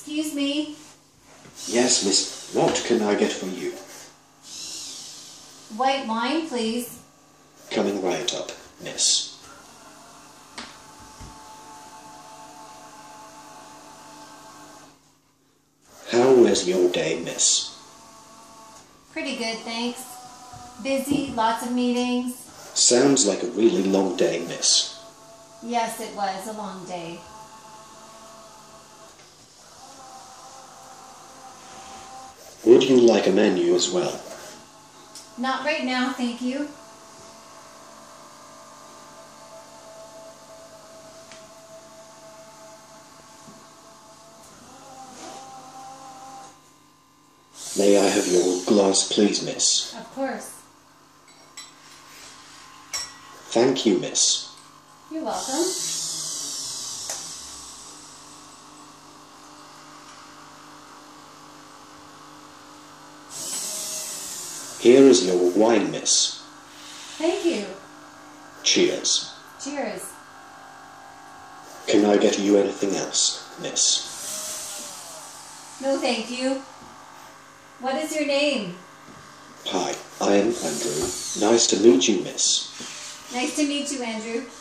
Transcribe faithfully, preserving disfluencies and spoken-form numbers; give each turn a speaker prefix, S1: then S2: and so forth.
S1: Excuse me?
S2: Yes, miss. What can I get for you?
S1: White wine, please.
S2: Coming right up, miss. How was your day, miss?
S1: Pretty good, thanks. Busy, lots of meetings.
S2: Sounds like a really long day, miss.
S1: Yes, it was a long day.
S2: Would you like a menu as well?
S1: Not right now, thank you.
S2: May I have your glass, please, miss?
S1: Of course.
S2: Thank you, miss.
S1: You're welcome.
S2: Here is your wine, miss.
S1: Thank you.
S2: Cheers.
S1: Cheers.
S2: Can I get you anything else, miss?
S1: No, thank you. What is your name?
S2: Hi, I am Andrew. Nice to meet you, miss.
S1: Nice to meet you, Andrew.